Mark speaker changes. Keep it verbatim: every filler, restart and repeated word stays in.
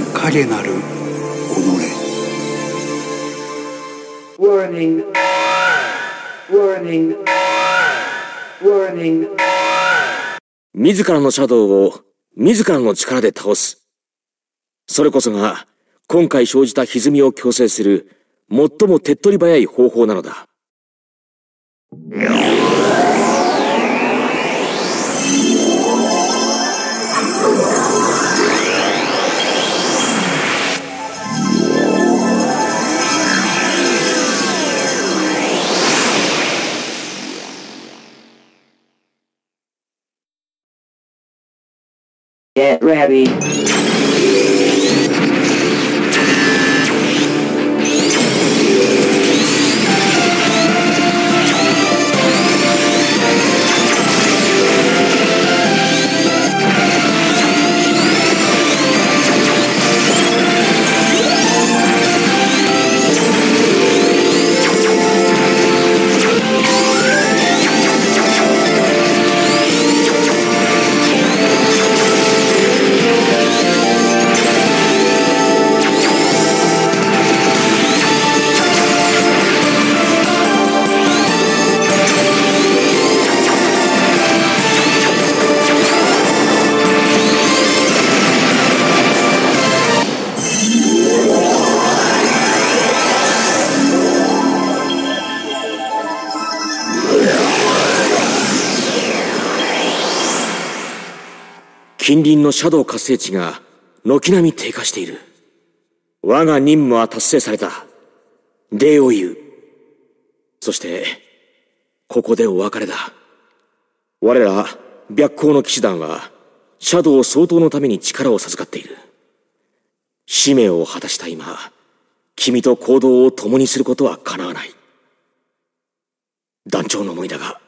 Speaker 1: 影なる己。
Speaker 2: Warning. Warning. Warning.
Speaker 3: 自らのシャドウを自らの力で倒す。それこそが今回生じた歪みを矯正する最も手っ取り早い方法なのだ。
Speaker 2: Get ready.
Speaker 3: 近隣のシャドウ活性値が軒並み低下している。我が任務は達成された。礼を言う。そして、ここでお別れだ。我ら、白光の騎士団は、シャドウ相当のために力を授かっている。使命を果たした今、君と行動を共にすることは叶わない。団長の思いだが、